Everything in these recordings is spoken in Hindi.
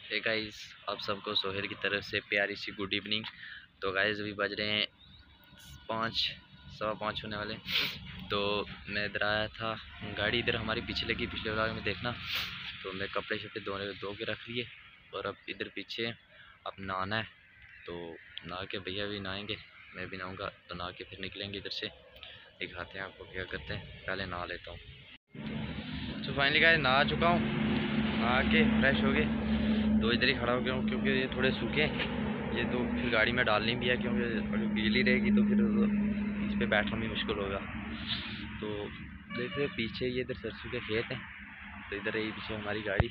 हे गाइस, आप सबको सोहेल की तरफ से प्यारी सी गुड इवनिंग। तो गाइस अभी बज रहे हैं 5, 5:15 होने वाले। तो मैं इधर आया था, गाड़ी इधर हमारी पीछे लगी, पिछले व्लॉग में देखना। तो मैं कपड़े शपड़े धो के रख लिए और अब इधर पीछे अब नहाना है। तो नहा के भैया भी नहाएंगे, मैं भी नहाऊँगा। तो नहा के फिर निकलेंगे इधर से, दिखाते हैं आपको क्या करते हैं। पहले नहा लेता हूँ। तो फाइनली गाइस नहा चुका हूँ, नहा के फ्रेश हो गए। तो इधर ही खड़ा हो गया हूँ क्योंकि ये थोड़े सूखे ये, तो फिर गाड़ी में डालनी भी है क्योंकि अगर गीली रहेगी तो फिर इस पर बैठना भी मुश्किल होगा। तो देख रहे पीछे ये इधर सरसों के खेत हैं, तो इधर ही पीछे हमारी गाड़ी।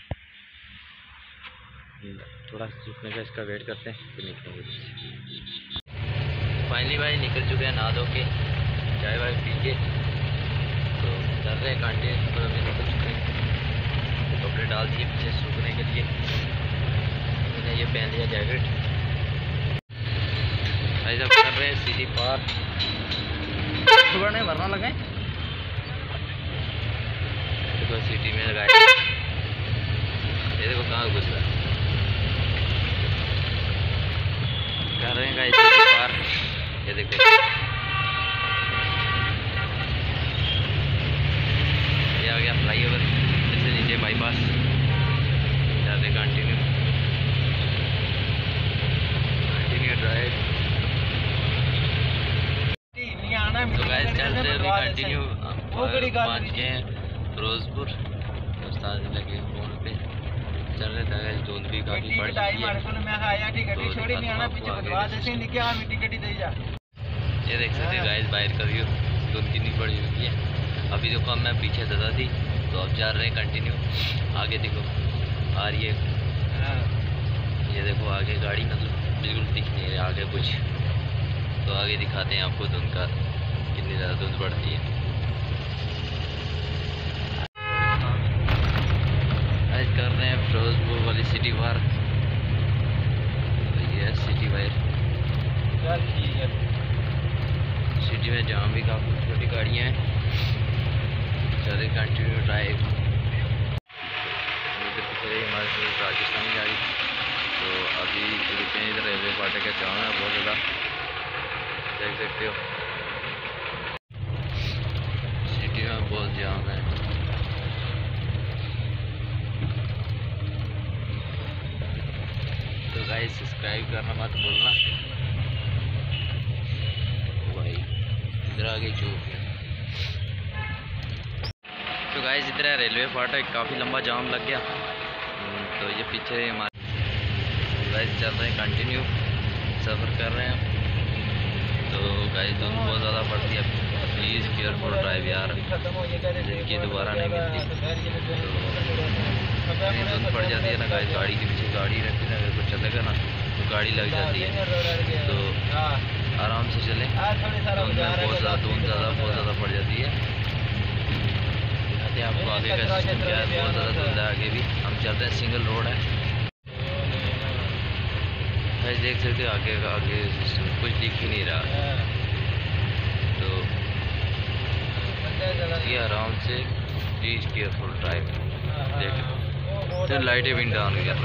थोड़ा सूखने का इसका वेट करते हैं फिर निकलेंगे। फाइनली भाई निकल चुके हैं नहा धो के, चाय वाय पी के। तो चल रहे हैं कंटिन्यू पर, अभी निकल चुके हैं। तो कपड़े डाल दिए पीछे सूखने के लिए, ये पहन लिया जैकेट। भाई जब कर रहे हैं सिटी पार, सुबह नहीं भरना लगा देखो सिटी में लगाए। ये देखो कहाँ घुस रहा है, कर रहे हैं गाइस सिटी पार। ये देखो ये आ गया फ्लाईओवर, इससे नीचे बाईपास। चल रहे कंटिन्यू ड्राइव। तो गाइस चल रहे अभी कंटिन्यू, पहुँच गए हैं फिरोजपुर। उस्ताद लगे फोन पे चल रहे थे गाइस। धुंध भी काफ़ी बढ़ चुकी है, ये देख सकते हैं गाइस बाहर का व्यू। धुंध कितनी बड़ी हुई है। अभी जो कम है पीछे ज़्यादा थी, तो अब जा रहे हैं कंटिन्यू। आगे देखो आ रही है, ये देखो आगे गाड़ी, मतलब बिल्कुल दिख नहीं रहा आगे कुछ। तो आगे दिखाते हैं आपको धुंध का कितनी ज़्यादा धुंध बढ़ती है। आज कर रहे हैं फिरोजपुर वाली सिटी बार। तो ये सिटी बाहर, सिटी में जहाँ भी काफ़ी छोटी गाड़ियाँ हैं। चले कंटिन्यू ड्राइव। हमारे राजस्थानी गाड़ी। तो अभी रुके हैं इधर रेलवे फाटक का, जाम है बहुत ज़्यादा, देख सकते हो सिटी में बहुत जाम है। तो गाइस सब्सक्राइब करना मत भूलना भाई। इधर आगे चौक है। तो गाइस इधर है रेलवे फाटक, काफ़ी लंबा जाम लग गया। तो ये पीछे हमारे गाइस चल रहे हैं कंटिन्यू, सफ़र कर रहे हैं। तो गाइस धुंध बहुत ज़्यादा पड़ती है, प्लीज़ केयरफुल ड्राइव यार, जिनकी दोबारा नहीं मिलती। तो धुंध पड़ जाती है ना गाइस, गाड़ी के पीछे गाड़ी रहती है ना, अगर कुछ चलेगा ना तो गाड़ी लग जाती है। तो आराम से चलें, धुंध में बहुत ज़्यादा पड़ जाती है। दिखाते हैं आपको आगे का सिस्टम क्या है। बहुत ज़्यादा धुंध है आगे भी, हम चल रहे हैं, सिंगल रोड है। भाई देख सकते हो आगे का आगे कुछ दिख ही नहीं रहा। तो ये आराम से प्लीज केयरफुल ड्राइव। देख तो लाइटें भी डाउन हो गया,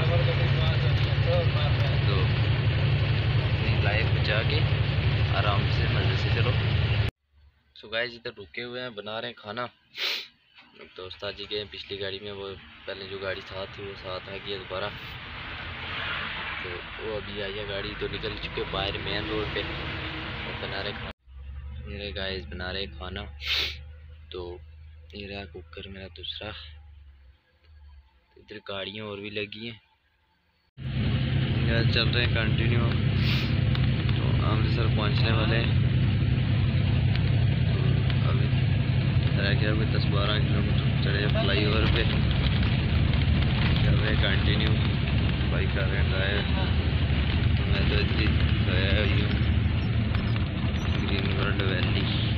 तो लाइट बचा के आराम से मज़े से चलो। सो गाइस इधर रुके हुए हैं, बना रहे हैं खाना। तो उस्ताद जी गए पिछली गाड़ी में, वो पहले जो गाड़ी साथ थी वो साथ आ गई दोबारा। तो वो अभी आई है गाड़ी, तो निकल चुके बाहर मेन रोड पे और बना रहे खाना। मेरे गाइस बना रहे खाना। तो ये रहा कुकर मेरा दूसरा। तो इधर गाड़ियाँ और भी लगी हैं, चल रहे हैं कंटिन्यू। तो अमृतसर पहुंचने वाले हैं। तो अभी रह गया कोई 10-12 किलोमीटर, चढ़े फ्लाईओवर पे, चल रहे हैं कंटिन्यू। बाइक का रेंट आए, मैं तो गया हूँ ग्रीन वर्ल्ड वैली।